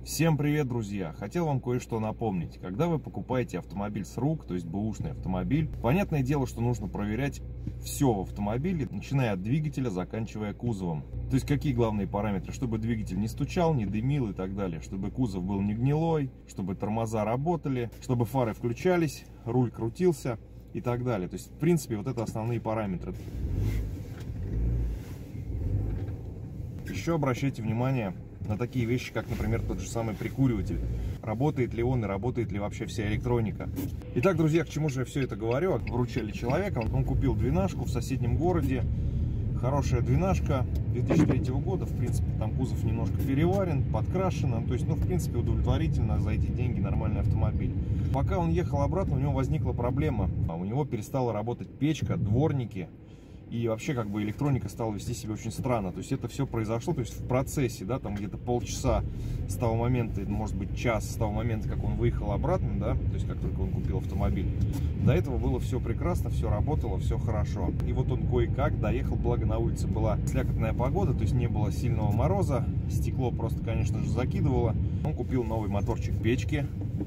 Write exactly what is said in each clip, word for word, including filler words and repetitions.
Всем привет, друзья! Хотел вам кое-что напомнить. Когда вы покупаете автомобиль с рук, то есть бэушный автомобиль, понятное дело, что нужно проверять все в автомобиле, начиная от двигателя, заканчивая кузовом. То есть какие главные параметры? Чтобы двигатель не стучал, не дымил и так далее. Чтобы кузов был не гнилой, чтобы тормоза работали, чтобы фары включались, руль крутился и так далее. То есть, в принципе, вот это основные параметры. Еще обращайте внимание на такие вещи, как, например, тот же самый прикуриватель. Работает ли он и работает ли вообще вся электроника. Итак, друзья, к чему же я все это говорю? Вручали человека, он купил двенашку в соседнем городе. Хорошая двенашка две тысячи третьего года. В принципе, там кузов немножко переварен, подкрашен. То есть, ну, в принципе, удовлетворительно за эти деньги нормальный автомобиль. Пока он ехал обратно, у него возникла проблема. У него перестала работать печка, дворники. И вообще, как бы, электроника стала вести себя очень странно. То есть это все произошло, то есть в процессе, да, там где-то полчаса с того момента, может быть, час с того момента, как он выехал обратно, да, то есть как только он купил автомобиль. До этого было все прекрасно, все работало, все хорошо. И вот он кое-как доехал, благо на улице была слякотная погода, то есть не было сильного мороза, стекло просто, конечно же, закидывало. Он купил новый моторчик печки,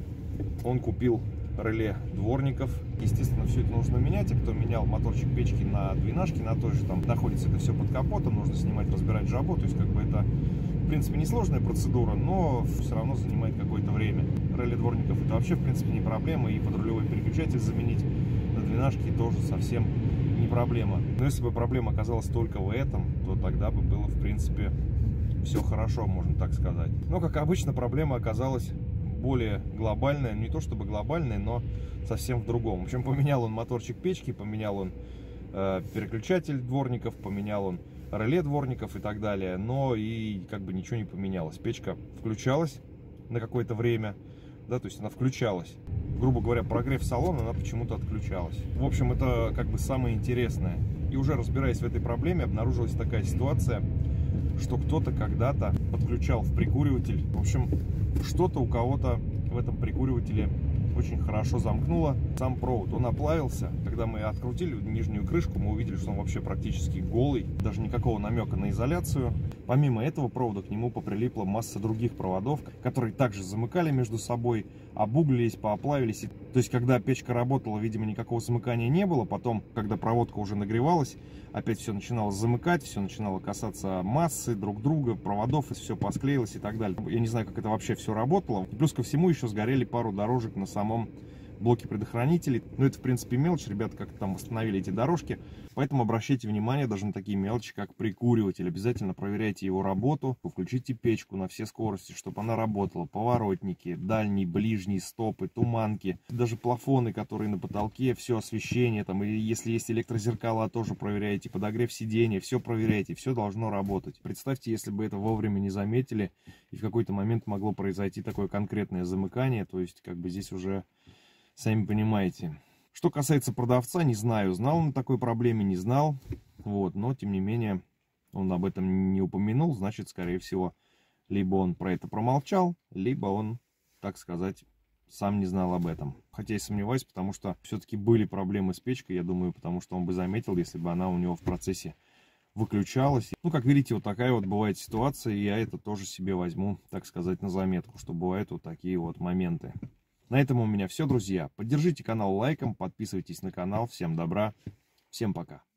он купил реле дворников. Естественно, все это нужно менять. А кто менял моторчик печки на двенашке, на той же, там находится это все под капотом, нужно снимать, разбирать жабу. То есть, как бы, это, в принципе, несложная процедура, но все равно занимает какое-то время. Реле дворников это вообще, в принципе, не проблема. И подрулевой переключатель заменить на двенашке тоже совсем не проблема. Но если бы проблема оказалась только в этом, то тогда бы было, в принципе, все хорошо, можно так сказать. Но, как обычно, проблема оказалась более глобальная, не то чтобы глобальная, но совсем в другом. В общем, поменял он моторчик печки, поменял он э, переключатель дворников, поменял он реле дворников и так далее, но и как бы ничего не поменялось. Печка включалась на какое-то время, да, то есть она включалась. Грубо говоря, прогрев салона, она почему-то отключалась. В общем, это как бы самое интересное. И уже разбираясь в этой проблеме, обнаружилась такая ситуация, что кто-то когда-то подключал в прикуриватель, в общем, что-то у кого-то в этом прикуривателе очень хорошо замкнуло сам провод. Он оплавился. Когда мы открутили нижнюю крышку, мы увидели, что он вообще практически голый. Даже никакого намека на изоляцию. Помимо этого провода к нему поприлипла масса других проводов, которые также замыкали между собой, обуглились, пооплавились. То есть, когда печка работала, видимо, никакого замыкания не было. Потом, когда проводка уже нагревалась, опять все начинало замыкать, все начинало касаться массы друг друга, проводов, и все посклеилось и так далее. Я не знаю, как это вообще все работало. Плюс ко всему еще сгорели пару дорожек на самом блоке предохранителей. Но это, в принципе, мелочь. Ребята как-то там восстановили эти дорожки. Поэтому обращайте внимание даже на такие мелочи, как прикуриватель. Обязательно проверяйте его работу. Включите печку на все скорости, чтобы она работала. Поворотники, дальние, ближние, стопы, туманки. Даже плафоны, которые на потолке, все освещение. Там, и если есть электрозеркала, тоже проверяйте. Подогрев сиденья, все проверяйте. Все должно работать. Представьте, если бы это вовремя не заметили, и в какой-то момент могло произойти такое конкретное замыкание. То есть, как бы здесь уже... Сами понимаете. Что касается продавца, не знаю, знал он о такой проблеме, не знал. Вот, но, тем не менее, он об этом не упомянул. Значит, скорее всего, либо он про это промолчал, либо он, так сказать, сам не знал об этом. Хотя я сомневаюсь, потому что все-таки были проблемы с печкой, я думаю, потому что он бы заметил, если бы она у него в процессе выключалась. Ну, как видите, вот такая вот бывает ситуация, и я это тоже себе возьму, так сказать, на заметку, что бывают вот такие вот моменты. На этом у меня все, друзья. Поддержите канал лайком, подписывайтесь на канал. Всем добра, всем пока.